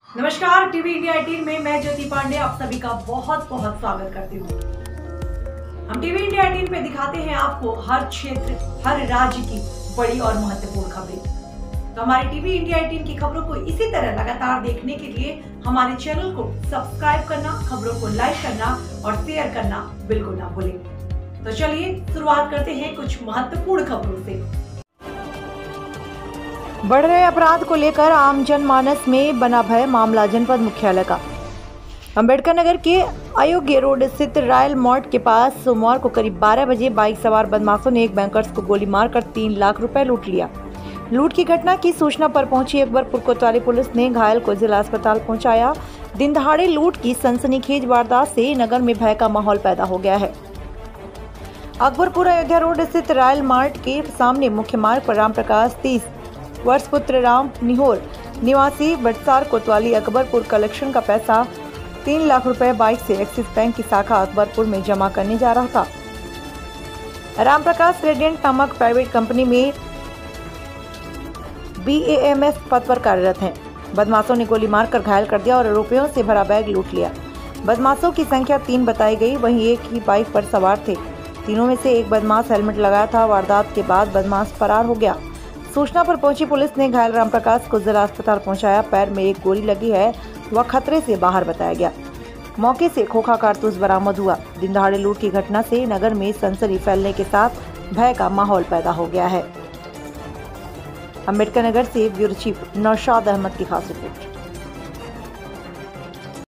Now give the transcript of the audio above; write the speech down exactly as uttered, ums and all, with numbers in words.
नमस्कार, TV India अठारह में मैं ज्योति पांडे आप सभी का बहुत बहुत स्वागत करती हूँ। हम टीवी इंडिया अठारह में दिखाते हैं आपको हर क्षेत्र, हर राज्य की बड़ी और महत्वपूर्ण खबरें। तो हमारे टीवी इंडिया अठारह की खबरों को इसी तरह लगातार देखने के लिए हमारे चैनल को सब्सक्राइब करना, खबरों को लाइक करना और शेयर करना बिल्कुल ना भूलें। तो चलिए शुरुआत करते हैं कुछ महत्वपूर्ण खबरों से। बढ़ रहे अपराध को लेकर आम जनमानस में बना भय, मामला जनपद मुख्यालय का। अंबेडकर नगर के अयोग्य रोड स्थित रॉयल मार्ट के पास सोमवार को करीब बारह बजे बाइक सवार बदमाशों ने एक बैंकर्स को गोली मारकर तीन लाख रुपए लूट लिया। लूट की घटना की सूचना पर पहुंची अकबरपुर कोतवाली पुलिस ने घायल को जिला अस्पताल पहुंचाया। दिन दहाड़े लूट की सनसनीखेज वारदात से नगर में भय का माहौल पैदा हो गया है। अकबरपुर अयोध्या रोड स्थित रॉयल मार्ट के सामने मुख्य मार्ग पर राम प्रकाश तीस वर्ष पुत्र राम निहोर निवासी बटसार कोतवाली अकबरपुर कलेक्शन का पैसा तीन लाख रुपए बाइक से एक्सिस बैंक की शाखा अकबरपुर में जमा करने जा रहा था। राम प्रकाश रेडियंट नामक प्राइवेट कंपनी में बी ए एम एस पद पर कार्यरत हैं। बदमाशों ने गोली मारकर घायल कर दिया और रुपयों से भरा बैग लूट लिया। बदमाशों की संख्या तीन बताई गई, वहीं एक ही बाइक पर सवार थे। तीनों में से एक बदमाश हेलमेट लगाया था। वारदात के बाद बदमाश फरार हो गया। सूचना पर पहुंची पुलिस ने घायल राम प्रकाश को जिला अस्पताल पहुंचाया। पैर में एक गोली लगी है, वह खतरे से बाहर बताया गया। मौके से खोखा कारतूस बरामद हुआ। दिन दहाड़े लूट की घटना से नगर में सनसनी फैलने के साथ भय का माहौल पैदा हो गया है। अंबेडकर नगर से ब्यूरो चीफ नौशाद अहमद की खास रिपोर्ट।